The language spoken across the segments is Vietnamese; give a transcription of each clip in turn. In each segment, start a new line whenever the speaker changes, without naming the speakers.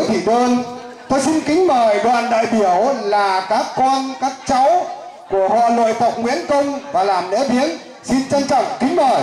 thị đơn. Tôi xin kính mời đoàn đại biểu là các con, các cháu của họ nội tộc Nguyễn Công và làm lễ viếng. Xin trân trọng kính mời.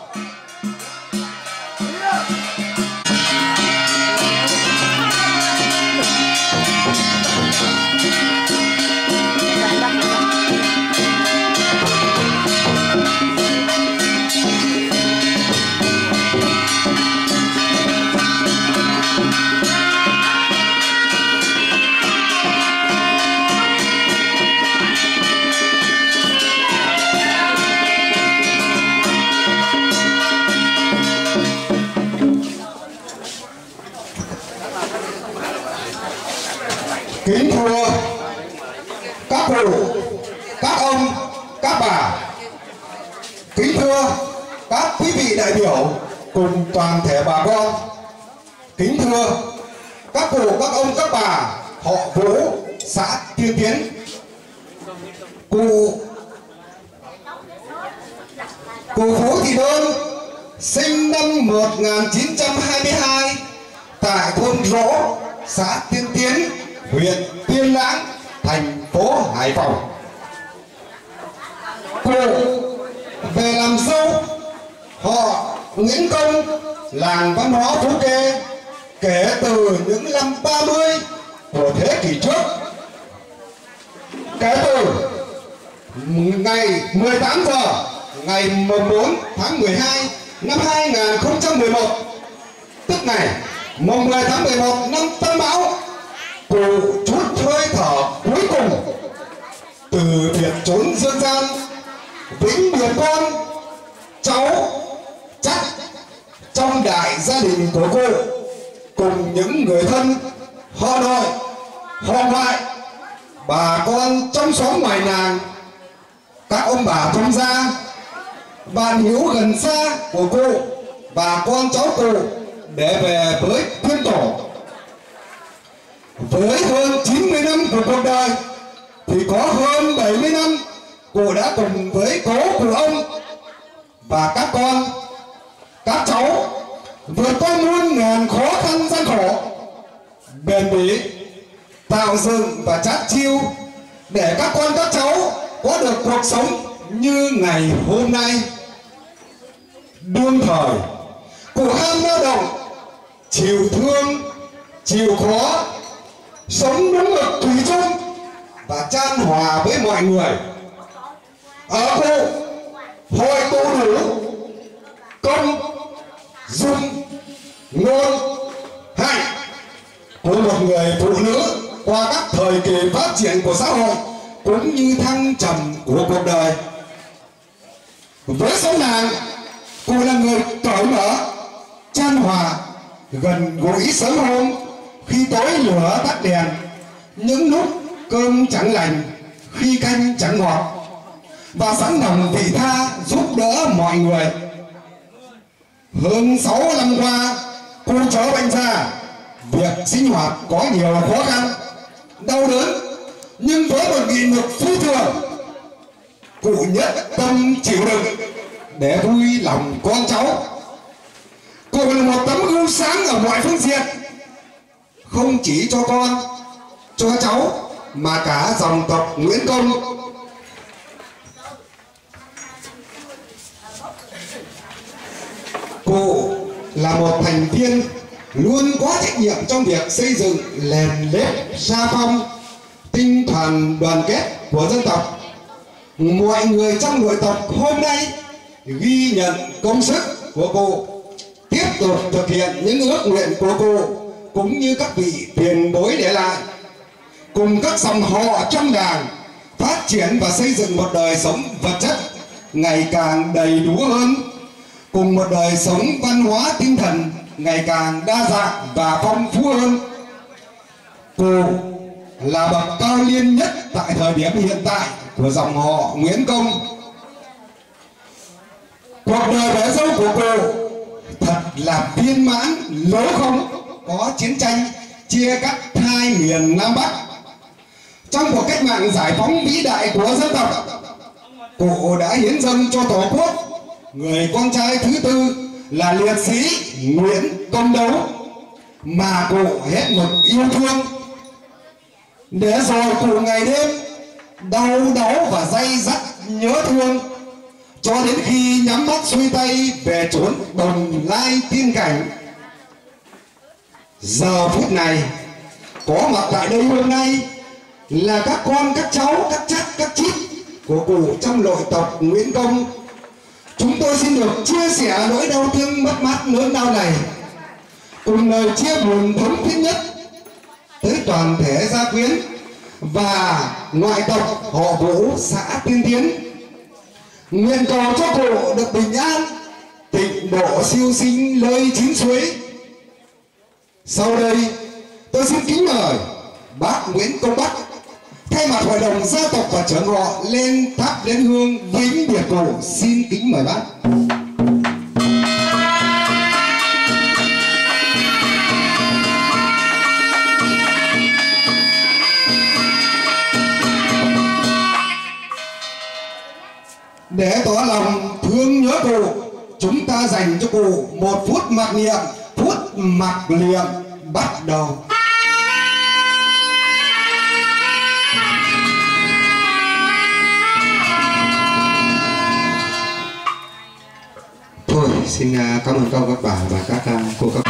Kính thưa các cụ, các ông, các bà, kính thưa các quý vị đại biểu cùng toàn thể bà con, kính thưa các cụ, các ông, các bà họ Vũ, xã Tiên Tiến. Cụ Vũ Thị Đơn sinh năm 1922 tại thôn Rỗ, xã Tiên Tiến, huyện Tiên Lãng, thành phố Hải Phòng. Cụ về làm dâu họ Nguyễn Công, làng văn hóa Phú Kê kể từ những năm 30 của thế kỷ trước. Kể từ ngày 18 giờ ngày 4 tháng 12 năm 2011, tức ngày 10 tháng 11 năm Tân Mão, cụ chút hơi thở cuối cùng từ biệt chốn dương gian, vĩnh biệt con cháu chắc trong đại gia đình của cô cùng những người thân, họ nội, họ ngoại, bà con trong xóm ngoài nàng, các ông bà trong gia, bạn hữu gần xa của cô, bà con cháu cô để về với thiên tổ. Với hơn 90 năm của cuộc đời thì có hơn 70 năm cụ đã cùng với cố của ông và các con, các cháu vượt qua muôn ngàn khó khăn gian khổ, bền bỉ tạo dựng và chát chiu để các con các cháu có được cuộc sống như ngày hôm nay. Đương thời cụ ham lao động, chịu thương, chịu khó, sống đúng mực thủy chung và chan hòa với mọi người. Ở cụ hội tụ đủ công, dung, ngôn, hạnh của một người phụ nữ qua các thời kỳ phát triển của xã hội cũng như thăng trầm của cuộc đời. Với xóm nàng, cụ là người cởi mở, chan hòa, gần gũi sớm hôm khi tối lửa tắt đèn, những lúc cơm chẳng lành, khi canh chẳng ngọt, và sẵn lòng vị tha giúp đỡ mọi người. Hơn 6 năm qua, cụ cháu bệnh già, việc sinh hoạt có nhiều khó khăn, đau đớn, nhưng với một nghị lực phi thường, cụ nhất tâm chịu đựng để vui lòng con cháu. Cụ là một tấm gương sáng ở mọi phương diện, không chỉ cho con, cho cháu mà cả dòng tộc Nguyễn Công. Cụ là một thành viên luôn có trách nhiệm trong việc xây dựng nền nếp gia phong, tinh thần đoàn kết của dân tộc. Mọi người trong nội tộc hôm nay ghi nhận công sức của cụ, tiếp tục thực hiện những ước nguyện của cụ cũng như các vị tiền bối để lại, cùng các dòng họ trong làng phát triển và xây dựng một đời sống vật chất ngày càng đầy đủ hơn, cùng một đời sống văn hóa tinh thần ngày càng đa dạng và phong phú hơn. Cụ là bậc cao niên nhất tại thời điểm hiện tại của dòng họ Nguyễn Công. Cuộc đời bế dâu của cụ thật là viên mãn, nếu không có chiến tranh chia cắt hai miền Nam Bắc. Trong cuộc cách mạng giải phóng vĩ đại của dân tộc, cụ đã hiến dâng cho Tổ quốc người con trai thứ tư là liệt sĩ Nguyễn Công Đấu, mà cụ hết mực yêu thương, để rồi cụ ngày đêm đau đáu và day dắt nhớ thương, cho đến khi nhắm mắt xuôi tay về chốn Đồng Lai tiên cảnh. Giờ phút này có mặt tại đây hôm nay là các con, các cháu, các chắc, các chít của cụ trong nội tộc Nguyễn Công. Chúng tôi xin được chia sẻ nỗi đau thương mất mát lớn lao này, cùng lời chia buồn thống thiết nhất tới toàn thể gia quyến và ngoại tộc họ Vũ xã Tiên Tiến. Nguyện cầu cho cụ được bình an, tịnh độ siêu sinh lơi chín suối. Sau đây tôi xin kính mời bác Nguyễn Công Bắc thay mặt hội đồng gia tộc và trưởng họ lên thắp nén hương vĩnh biệt cụ. Xin kính mời bác. Để tỏ lòng thương nhớ cụ, chúng ta dành cho cụ một phút mặc niệm. Phút mặc niệm bắt đầu. Thôi xin cảm ơn các bà và các cô các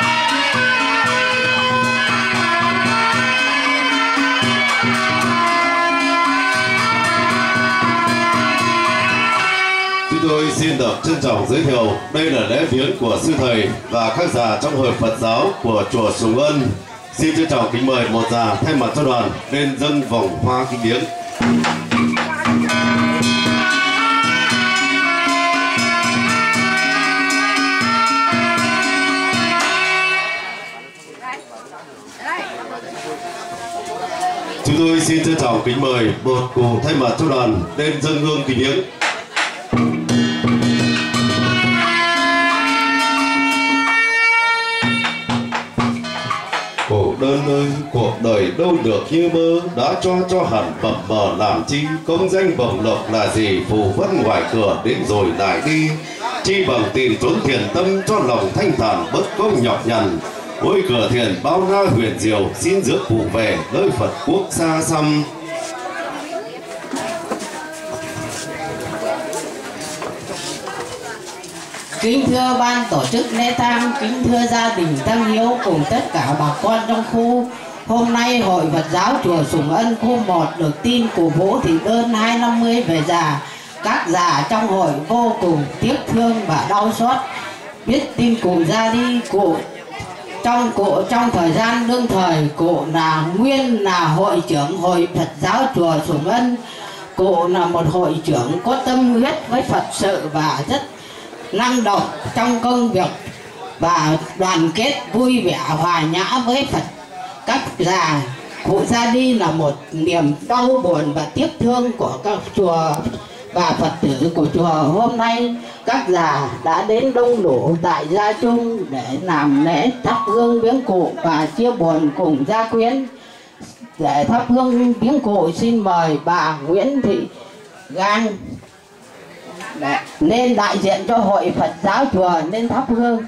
Chúng tôi xin được trân trọng giới thiệu đây là lễ viếng của sư thầy và các già trong hội Phật giáo của chùa Sùng Ân. Xin trân trọng kính mời một già thay mặt cho đoàn lên dâng vòng hoa kính viếng. Chúng tôi xin trân trọng kính mời một cụ thay mặt cho đoàn lên dâng hương kính viếng. Cổ đơn ơi, cuộc đời đâu được như mơ, đã cho hẳn bập bờ làm chi, công danh bổng lộc là gì, phù vân ngoài cửa đến rồi lại đi. Chi bằng tìm trốn thiền tâm cho lòng thanh thản bớt công nhọc nhằn. Ôi cửa thiền bao la huyền diệu, xin rước cụ về nơi Phật quốc xa xăm.
Kính thưa ban tổ chức lễ tang, kính thưa gia đình tăng hiếu cùng tất cả bà con trong khu. Hôm nay Hội Phật giáo chùa Sùng Ân khu 1 được tin cụ Vũ Thị Đơn 250 về già. Các già trong hội vô cùng tiếc thương và đau xót. Biết tin cụ ra đi, trong thời gian đương thời, cụ nguyên là hội trưởng Hội Phật giáo chùa Sùng Ân. Cụ là một hội trưởng có tâm huyết với Phật sự và rất năng động trong công việc và đoàn kết vui vẻ hòa nhã với Phật. Các già cụ ra đi là một niềm đau buồn và tiếc thương của các chùa và Phật tử của chùa. Hôm nay các già đã đến đông đủ tại gia chung để làm lễ thắp hương viếng cụ và chia buồn cùng gia quyến. Để thắp hương viếng cụ, xin mời bà Nguyễn Thị Gang nên đại diện cho Hội Phật giáo chùa nên thắp hương.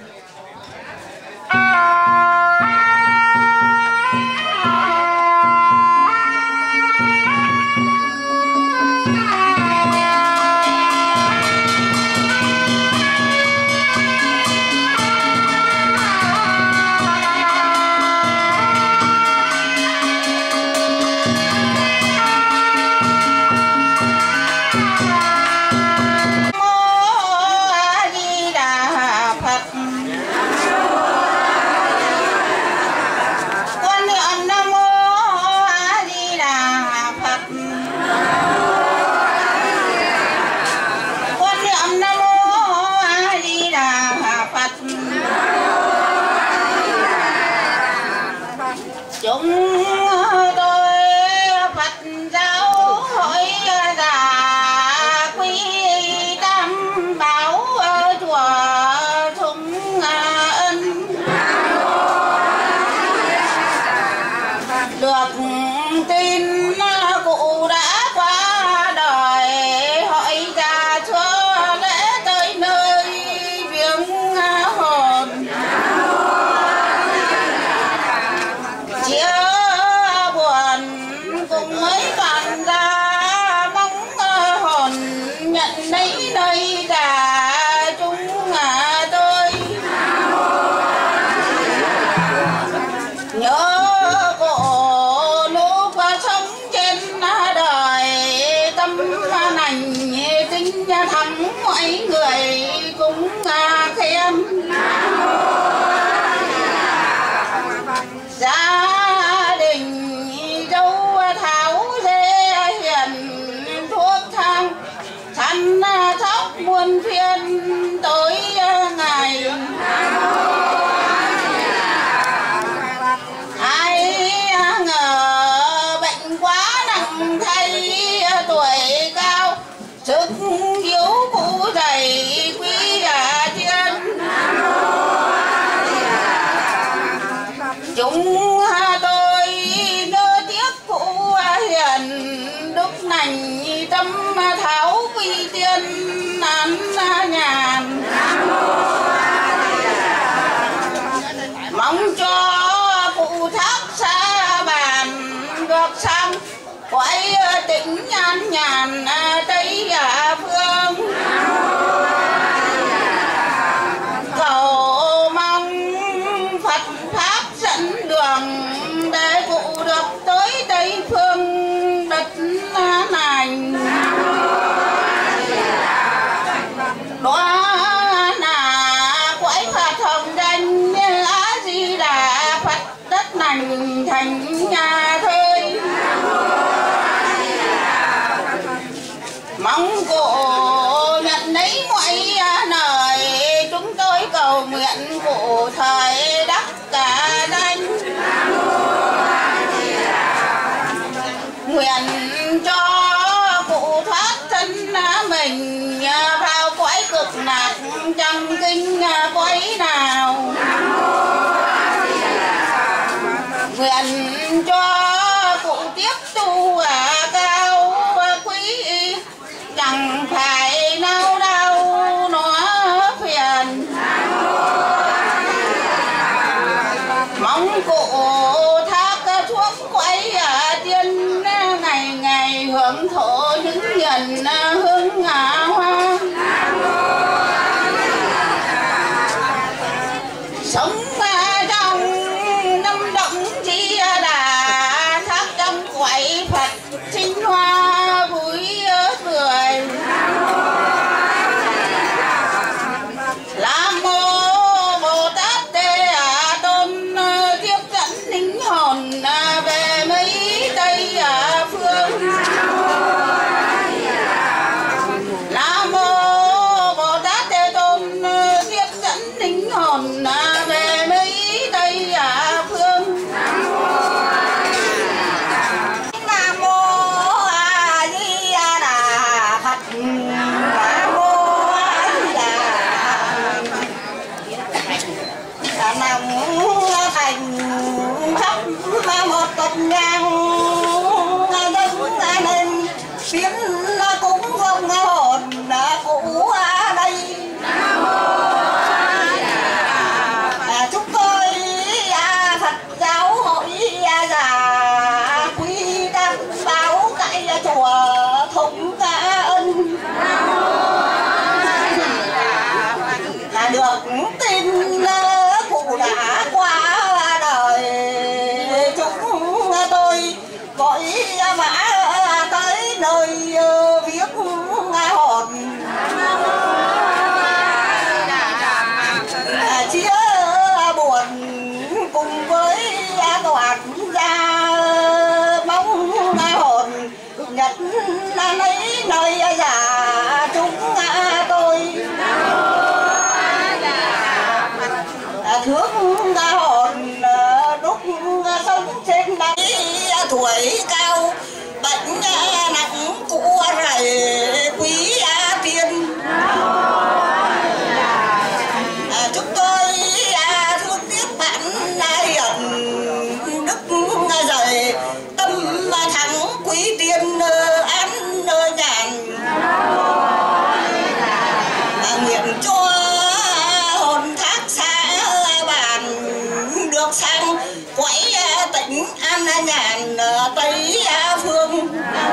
nhớ cổ lúc sống trên đời tâm lành tính thắm mọi người cũng khen. Gia đình dâu tháo dê hiền thuốc thang chăn thóc muôn phiên tối ngày. Ai ngờ bệnh quá nặng thay tuổi cao sức yếu cụ dày quý thiên. Chúng tôi nhớ tiếc cụ hiền đúc nành tâm tháo quy tiên án nhàn. Mong cho cụ thác xa bàn được sang quay tỉnh an nhàn Tây Phương. Cầu mong Phật Pháp dẫn đường để cụ được tới Tây Phương đất lành. Đó là quái Phật hồng danh A Di Đà Phật đất lành thành nhà thơi. Mong cụ nhận lấy mọi lời chúng tôi cầu nguyện cụ thời đắc cả danh. Nguyện cho cụ thoát thân mình vào cõi cực lạc chẳng kinh quấy nào. Nguyện cho cụ tiếp tu cao quý chẳng phải nao đau nó phiền. Mong cụ thác thuốc quấy tiên ngày ngày hưởng thọ những nhân hương hoa. Sống trong năm động Di Đà thác trong quậy Phật sinh hoa vui cười. Nam mô Bồ Tát Tê Tôn tiếp dẫn linh hồn về mấy Tây Phương. Nam mô Bồ Tát Tê Tôn tiếp dẫn linh hồn về mấy Tây Phương. Nam mô A Di Đà Phật. Nam mô A Di Đà Phật. Nam thành khắp một tuần ngang đứng nên biến cũng không hồn cũ đây. Chúng tôi Phật giáo hội già quý đăng báo tại chùa Thống Ân được tin cụ đã qua đời. Chúng tôi vội vã tới nơi viếng hồn chia buồn cùng với toàn gia. Mong hồn nhật lấy nơi già chúng tôi thương hồn lúc sống trên đây. Tuổi cao bệnh nặng cụ rầy quý tiên. Chúng tôi thương tiếc bạn hiền đức dày tâm thắng quý tiên an nhàn. Nguyện cho hồn thác xa bàn được sang quấy tỉnh an nhàn Tây Phương.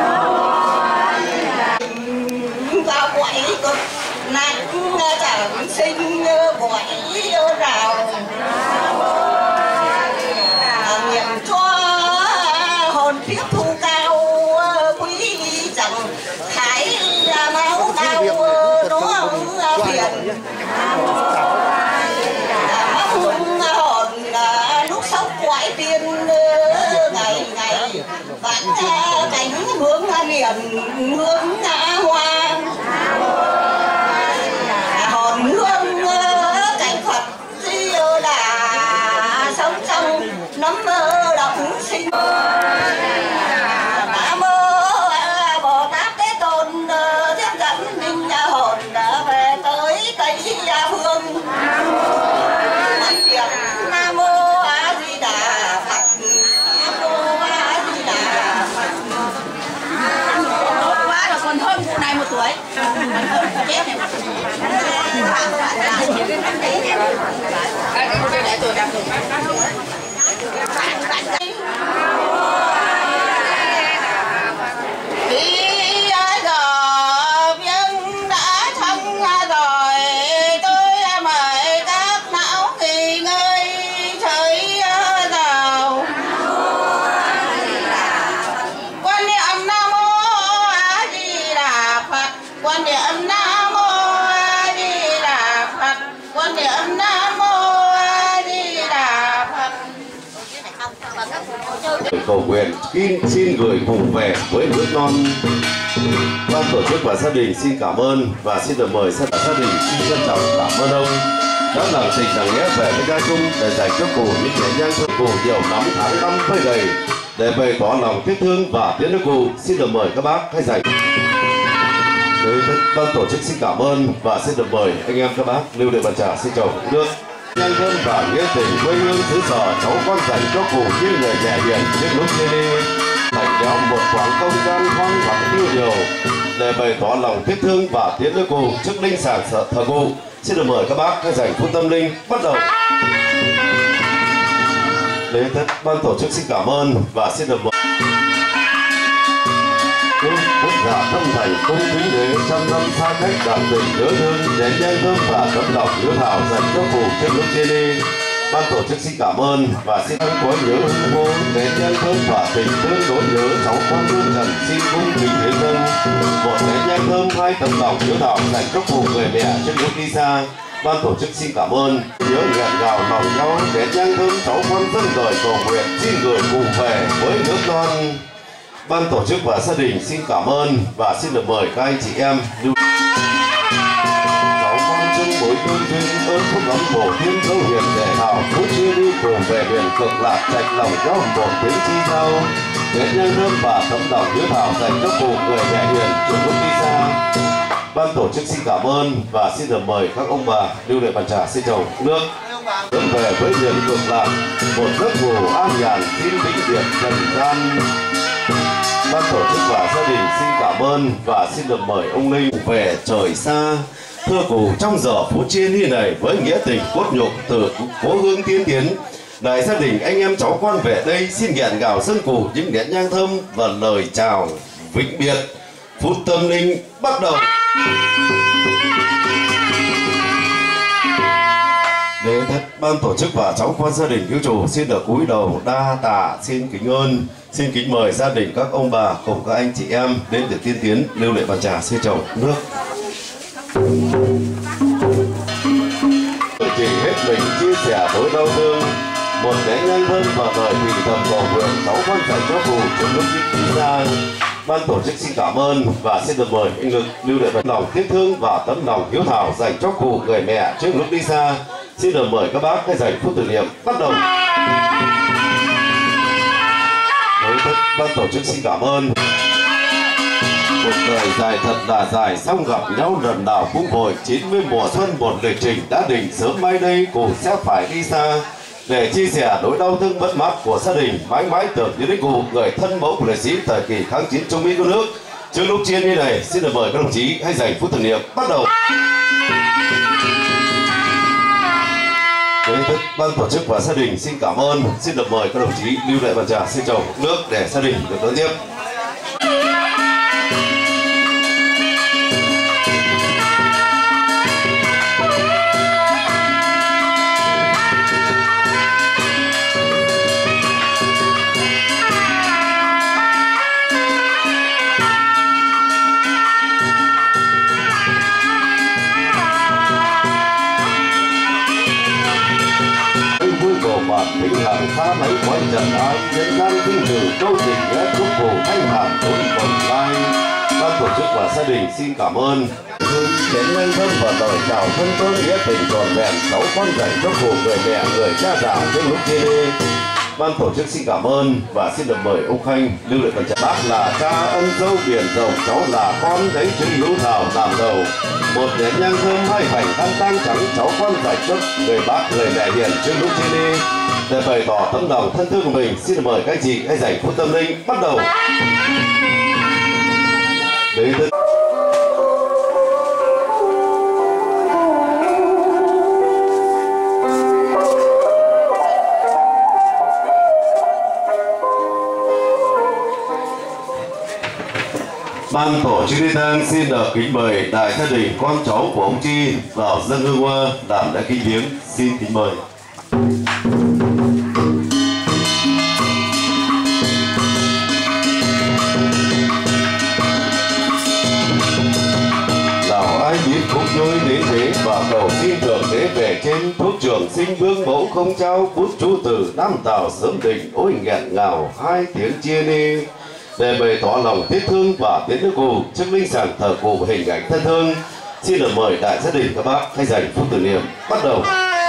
Vào quấy cực lạc chẳng sinh quấy rào.
duyên ngày ngày vạn cánh hướng niệm hướng hoa hồn hương cảnh Phật di đà sống trong nấm mơ động sinh. Nam mô Bồ Tát Thế Tôn tiếp dẫn linh hồn về tới Tây Phương. Nam mô A Di Đà Phật. Nam mô A Di Đà Phật. Tốt quá rồi, còn hơn vụ này 1 tuổi. Chết này. Để tôi đọc. Vì ai giờ viên đã xong rồi, tôi mời các não nghỉ ngơi chơi nào. Quan niệm Nam Mô A Di Đà Phật, quan niệm Nam Mô A Di Đà Phật, quan niệm Nam Mô A Di Đà Phật.
Cầu nguyện xin gửi cùng về với nước non. Ban tổ chức và gia đình xin cảm ơn và xin được mời gia đình xin trân trọng cảm ơn ông đã làm tình đáng nghĩa về với gia chung để dành cho cụ những nghệ nhân cho cụ nhiều năm tháng năm phơi đầy để bày tỏ lòng tiếc thương và tiến nước cụ. Xin được mời các bác hãy dành. Ban tổ chức xin cảm ơn và xin được mời anh em các bác lưu đệ bàn trà xin chào nước. Nhân dân và nghĩa tình quê hương xứ sở, cháu con dành cho cụ như người mẹ hiền trước lúc chia đi, thành nhau một khoảng không gian hoang vắng tiêu điều để bày tỏ lòng tiếc thương và tiến đưa cụ trước linh sản thờ cụ. Xin được mời các bác hãy dành phút tâm linh bắt đầu. Lễ thất ban tổ chức xin cảm ơn và xin được mời quốc giả tâm thành cung kính đế trăm năm xa cách cảm tình nhớ thương đến nhân thơm và tấm lòng hiếu thảo dành cho cụ trước lúc chia đi. Ban tổ chức xin cảm ơn và xin ơn có nhớ hương vô đến nhân thơm và tình thương nỗi nhớ cháu con lương trần xin cung kính hiến dâng một nén nhân thơm, 2 tấm lòng hiếu thảo dành cho cụ người mẹ trước lúc đi xa. Ban tổ chức xin cảm ơn nhớ nghẹn ngào lòng nhau đến nhân thơm cháu con dân đời cầu nguyện xin gửi cụ về với nước non. Ban tổ chức và gia đình xin cảm ơn và xin được mời các anh chị em lưu cháu con chung mối tương duyên ơn phúc ấm bổ thiên dấu hiền để thảo phú chia đi cùng về miền cực lạc trạch lòng nhau một tiếng chi giao đến nhân thơm và tấm lòng hiếu thảo dành cho cụ người mẹ hiền trước lúc đi xa. Ban tổ chức xin cảm ơn và xin được mời các ông bà lưu đệ bàn trà xin chầu nước hướng về với miền cực lạc một giấc ngủ an nhàn xin vĩnh biệt trần gian. Ban tổ chức và gia đình xin cảm ơn và xin được mời ông Linh về trời xa. Thưa cụ, trong giờ phút chia ly này với nghĩa tình cốt nhục từ cố hương tiên tiến, đại gia đình anh em cháu con về đây xin nghẹn ngào dâng cụ những nén nhang thơm và lời chào vĩnh biệt. Phút tâm linh bắt đầu. Lễ thất ban tổ chức và cháu con gia đình cứu chủ xin được cúi đầu đa tạ xin kính ơn. Xin kính mời gia đình các ông bà cùng các anh chị em đến để tiên tiến lưu lệ bàn trà xin chầu nước. Chỉ hết mình chia sẻ với đau thương một nén nhang thơm và lời thì thầm cầu nguyện cháu con dành cho cụ trong lúc đi xa. Ban tổ chức xin cảm ơn và xin được mời anh Lực lưu lệ lòng tiếc thương và tấm lòng hiếu thảo dành cho cụ người mẹ trước lúc đi xa. Xin được mời các bác hãy dành phút tưởng niệm bắt đầu. Ban tổ chức xin cảm ơn. Một đời dài thật là dài, xong gặp nhau lần nào cũng vội. 90 mùa xuân một lịch trình đã định sớm mai đây cụ sẽ phải đi xa để chia sẻ nỗi đau thương mất mát của gia đình. Mãi mãi tưởng như đến cụ người thân mẫu của liệt sĩ thời kỳ kháng chiến chống Mỹ cứu nước. Trước lúc chia như này, xin được mời các đồng chí hãy dành phút tưởng niệm bắt đầu. Ban tổ chức và gia đình xin cảm ơn. Xin được mời các đồng chí lưu lại bàn trà xin chầu nước để gia đình được đón tiếp. tha mấy quan trần ai nhân gian kinh tử câu tình nghĩa chúc phù thanh thản tốn bồng lai. Ban tổ chức và gia đình xin cảm ơn. Đến nhân thân và đời chào thân tôn nghĩa tình tròn vẹn 6 con dạy cho phù người mẹ người cha già trên lúc kia đi. Ban tổ chức xin cảm ơn và xin được mời ông Khanh lưu lại phần trả. Bác là cha ân dâu biển rộng, cháu là con đấy chứng lũ thảo làm đầu. Một nén nhang thơm hai hành khăn tang trắng, cháu con giải trước người bác người mẹ hiền chứng lũ chia đi. Để bày tỏ tấm lòng thân thương của mình, xin được mời các anh chị hãy dành phút tâm linh bắt đầu. Đấy thật. Ban tổ chức lễ tang xin được kính mời đại gia đình con cháu của ông Chi vào dâng hương hoa làm lễ kính viếng. Xin kính mời. Nào ai biết khúc nhôi đến thế và cầu xin thượng đế về trên, thuốc trường sinh vương mẫu không trao bút chú từ Nam Tào sớm định ôi nghẹn ngào hai tiếng chia ni. Để bày tỏ lòng tiếc thương và tiến nước cụ trước linh sản thờ cụ hình ảnh thân thương, xin được mời đại gia đình các bác hãy dành phút tưởng niệm bắt đầu.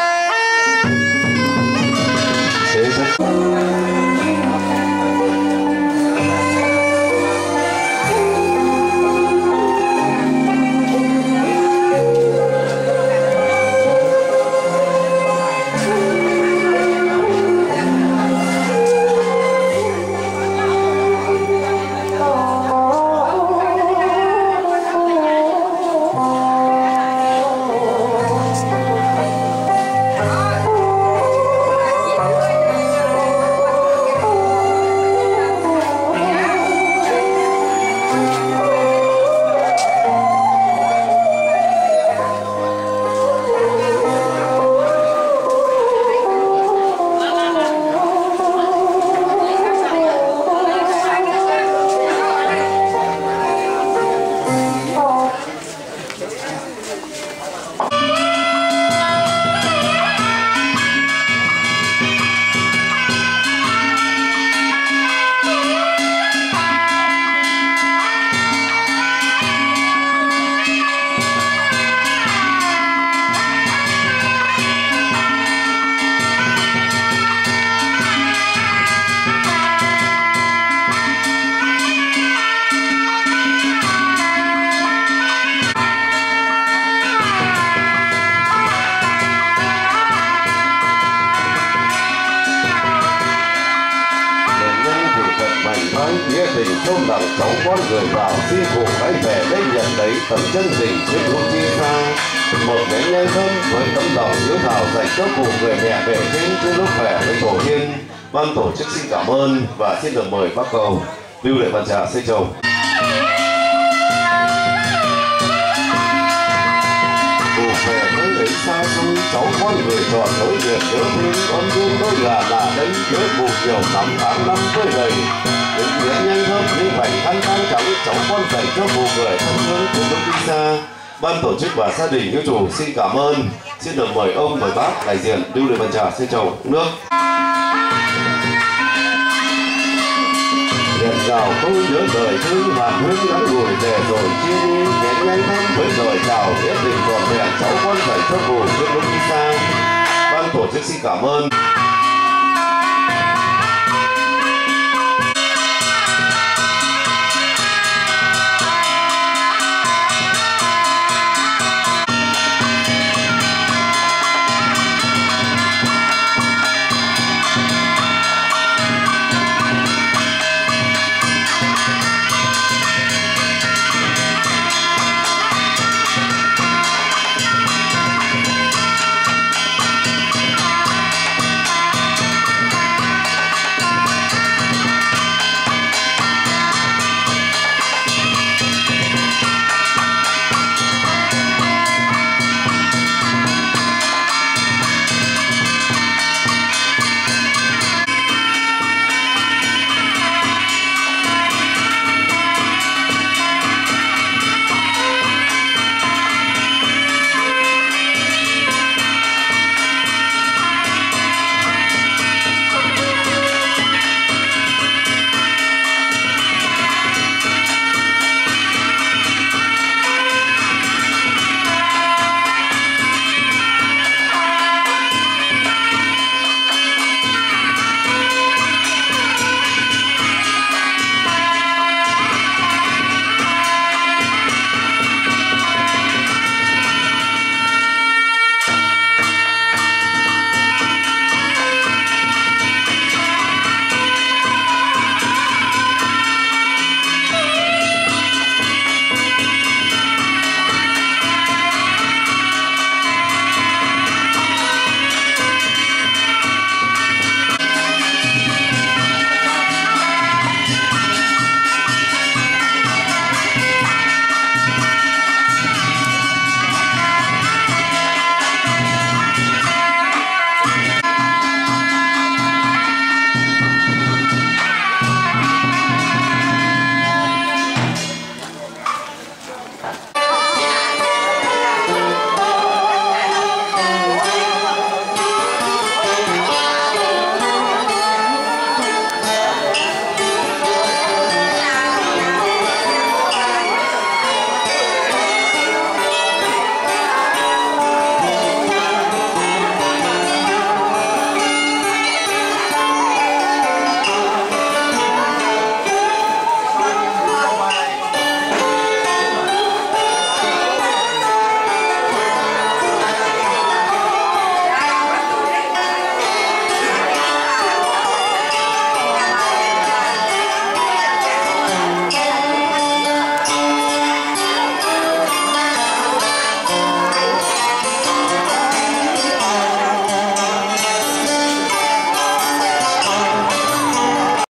Nghĩa tình sâu nặng cháu con người vào xin phụ hãy về đây nhận lấy tấm chân tình trước lúc chia xa. Một nén nhang thơm với tấm lòng hiếu thảo dành cho cụ người mẹ về trên trước lúc về với tổ tiên. Ban tổ chức xin cảm ơn và xin được mời bác cầu lưu lại bàn trà xây chồng. Cụ về với ấy xa xôi cháu con người tròn nối việc nhớ thương con thương đôi là đấy nhớ cụ nhiều năm tháng năm với đầy. Những nhanh thơm như vậy ăn tang trắng cháu con dành cho cụ người thân thương từ lúc đi xa. Ban tổ chức và gia đình hiếu chủ xin cảm ơn. Xin được mời ông mời bác đại diện lưu lại bàn trà xin chầu nước. Điện chào câu nhớ đời thương hạt hương ngắn ngủi để rồi chia đi. Nhẹ nhanh thơm với lời chào nghĩa tình trọn vẹn cháu con dành cho cụ từ lúc đi xa. Ban tổ chức xin cảm ơn.